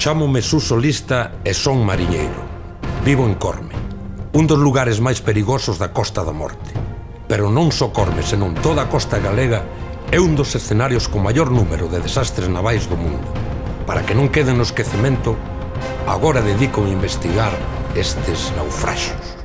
Chámome Suso Lista e son mariñeiro. Vivo en Corme, un dos lugares máis perigosos da Costa da Morte. Pero non só Corme, senón toda a costa galega é un dos escenarios con maior número de desastres navais do mundo. Para que non quede no esquecemento, agora dedico a investigar estes naufraxos.